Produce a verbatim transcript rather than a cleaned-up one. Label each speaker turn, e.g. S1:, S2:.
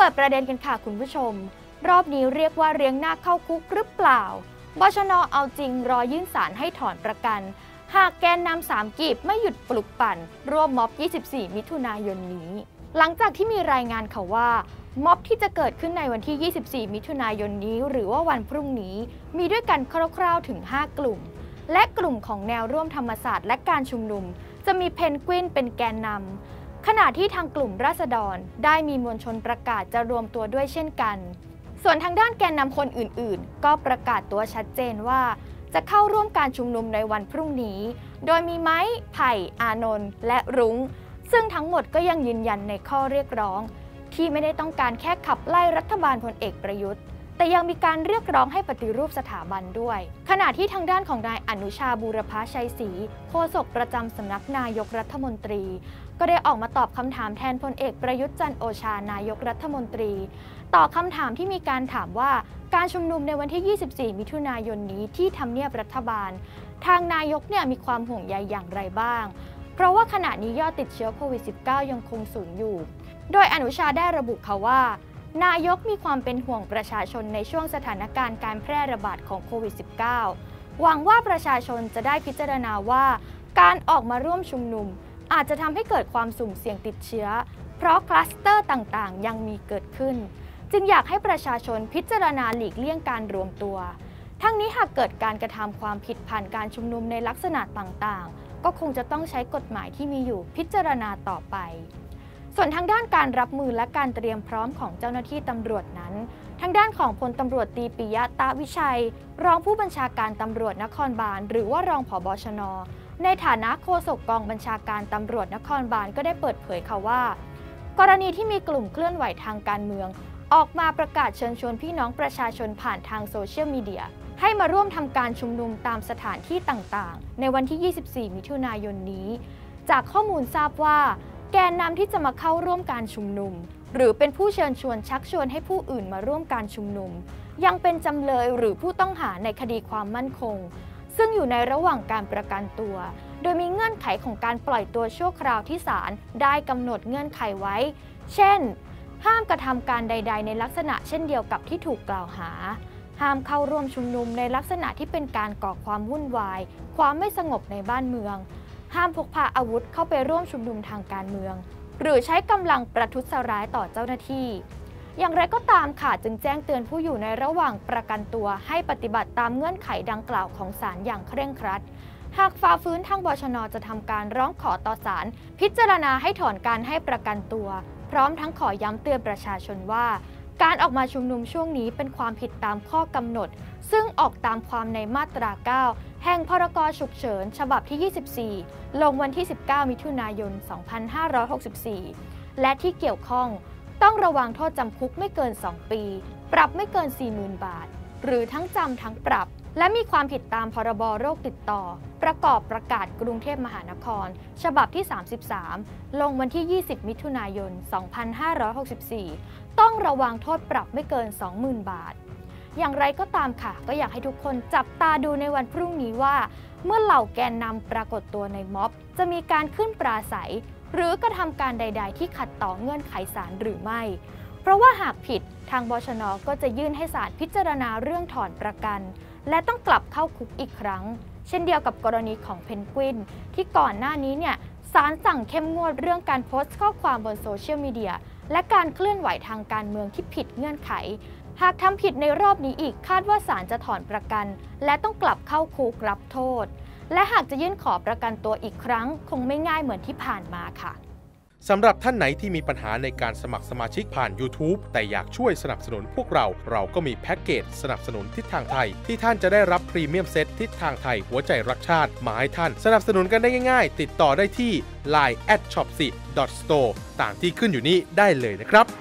S1: ปิดประเด็นกันค่ะคุณผู้ชมรอบนี้เรียกว่าเรียงหน้าเข้าคุกหรือเปล่าบชน.เอาจริงรอยื่นศาลให้ถอนประกันหากแกนนำสามกีบไม่หยุดปลุกปั่นร่วมม็อบยี่สิบสี่มิถุนายนนี้หลังจากที่มีรายงานข่าวว่าม็อบที่จะเกิดขึ้นในวันที่ยี่สิบสี่มิถุนายนนี้หรือว่าวันพรุ่งนี้มีด้วยกันคร่าวๆถึงห้ากลุ่มและกลุ่มของแนวร่วมธรรมศาสตร์และการชุมนุมจะมีเพนกวินเป็นแกนนำขณะที่ทางกลุ่มราษฎรได้มีมวลชนประกาศจะรวมตัวด้วยเช่นกันส่วนทางด้านแกนนำคนอื่นๆก็ประกาศตัวชัดเจนว่าจะเข้าร่วมการชุมนุมในวันพรุ่งนี้โดยมีไม้ไผ่อานนท์และรุ้งซึ่งทั้งหมดก็ยังยืนยันในข้อเรียกร้องที่ไม่ได้ต้องการแค่ขับไล่รัฐบาลพลเอกประยุทธ์แต่ยังมีการเรียกร้องให้ปฏิรูปสถาบันด้วยขณะที่ทางด้านของนายอนุชาบูรพชัยศรีโฆษกประจำสำนักนายกรัฐมนตรีก็ได้ออกมาตอบคำถามแทนพลเอกประยุทธ์จันทร์โอชานายกรัฐมนตรีต่อคำถามที่มีการถามว่าการชุมนุมในวันที่ยี่สิบสี่มิถุนายนนี้ที่ทำเนียบรัฐบาลทางนายกเนี่ยมีความห่วงใยอย่างไรบ้างเพราะว่าขณะนี้ยอดติดเชื้อโควิด สิบเก้า ยังคงสูงอยู่โดยอนุชาได้ระบุค่ะว่านายกมีความเป็นห่วงประชาชนในช่วงสถานการณ์การแพร่ระบาดของโควิด สิบเก้า หวังว่าประชาชนจะได้พิจารณาว่าการออกมาร่วมชุมนุมอาจจะทำให้เกิดความสุ่มเสี่ยงติดเชื้อเพราะคลัสเตอร์ต่างๆยังมีเกิดขึ้นจึงอยากให้ประชาชนพิจารณาหลีกเลี่ยงการรวมตัวทั้งนี้หากเกิดการกระทำความผิดผ่านการชุมนุมในลักษณะต่างๆก็คงจะต้องใช้กฎหมายที่มีอยู่พิจารณาต่อไปส่วนทางด้านการรับมือและการเตรียมพร้อมของเจ้าหน้าที่ตำรวจนั้นทางด้านของพลตำรวจตรีปิยะตะวิชัยรองผู้บัญชาการตำรวจนครบาลหรือว่ารองผบชน.ในฐานะโฆษกกองบัญชาการตำรวจนครบาลก็ได้เปิดเผยค่ะว่ากรณีที่มีกลุ่มเคลื่อนไหวทางการเมืองออกมาประกาศเชิญชวนพี่น้องประชาชนผ่านทางโซเชียลมีเดียให้มาร่วมทำการชุมนุมตามสถานที่ต่างๆในวันที่ยี่สิบสี่มิถุนายนนี้จากข้อมูลทราบว่าแกนนำที่จะมาเข้าร่วมการชุมนุมหรือเป็นผู้เชิญชวนชักชวนให้ผู้อื่นมาร่วมการชุมนุมยังเป็นจำเลยหรือผู้ต้องหาในคดีความมั่นคงซึ่งอยู่ในระหว่างการประกันตัวโดยมีเงื่อนไขของการปล่อยตัวชั่วคราวที่ศาลได้กำหนดเงื่อนไขไว้เช่นห้ามกระทำการใดๆในลักษณะเช่นเดียวกับที่ถูกกล่าวหาห้ามเข้าร่วมชุมนุมในลักษณะที่เป็นการก่อความวุ่นวายความไม่สงบในบ้านเมืองห้ามพกพาอาวุธเข้าไปร่วมชุมนุมทางการเมืองหรือใช้กำลังประทุษร้ายต่อเจ้าหน้าที่อย่างไรก็ตามค่ะจึงแจ้งเตือนผู้อยู่ในระหว่างประกันตัวให้ปฏิบัติตามเงื่อนไขดังกล่าวของศาลอย่างเคร่งครัดหากฝ่าฝืนทางบชน.จะทำการร้องขอต่อศาลพิจารณาให้ถอนการให้ประกันตัวพร้อมทั้งขอย้ำเตือนประชาชนว่าการออกมาชุมนุมช่วงนี้เป็นความผิดตามข้อกำหนดซึ่งออกตามความในมาตราเก้าแห่งพรกฉุกเฉินฉบับที่ยี่สิบสี่ลงวันที่สิบเก้ามิถุนายนสองพันห้าร้อยหกสิบสี่และที่เกี่ยวข้องต้องระวังโทษจำคุกไม่เกินสองปีปรับไม่เกิน สี่หมื่น บาทหรือทั้งจำทั้งปรับและมีความผิดตามพรบโรคติดต่อประกอบประกาศกรุงเทพมหานครฉบับที่สามสิบสามลงวันที่ยี่สิบมิถุนายนสองพันห้าร้อยหกสิบสี่ต้องระวังโทษปรับไม่เกิน สองหมื่น บาทอย่างไรก็ตามค่ะก็อยากให้ทุกคนจับตาดูในวันพรุ่งนี้ว่าเมื่อเหล่าแกนนำปรากฏตัวในม็อบจะมีการขึ้นปราศัยหรือกระทำการใดๆที่ขัดต่อเงื่อนไขศาลหรือไม่เพราะว่าหากผิดทางบชน.ก็จะยื่นให้ศาลพิจารณาเรื่องถอนประกันและต้องกลับเข้าคุกอีกครั้งเช่นเดียวกับกรณีของเพนกวินที่ก่อนหน้านี้เนี่ยศาลสั่งเข้มงวดเรื่องการโพสต์ข้อความบนโซเชียลมีเดียและการเคลื่อนไหวทางการเมืองที่ผิดเงื่อนไขหากทำผิดในรอบนี้อีกคาดว่าศาลจะถอนประกันและต้องกลับเข้าคุกรับโทษและหากจะยื่นขอประกันตัวอีกครั้งคงไม่ง่ายเหมือนที่ผ่านมาค่ะ
S2: สำหรับท่านไหนที่มีปัญหาในการสมัครสมาชิกผ่าน YouTube แต่อยากช่วยสนับสนุนพวกเราเราก็มีแพ็กเกจสนับสนุนทิศทางไทยที่ท่านจะได้รับพรีเมียมเซตทิศทางไทยหัวใจรักชาติมาให้ท่านสนับสนุนกันได้ง่ายๆติดต่อได้ที่ ไลน์ แอท ช็อป ซี ดอท สโตร์ ตามที่ขึ้นอยู่นี้ได้เลยนะครับ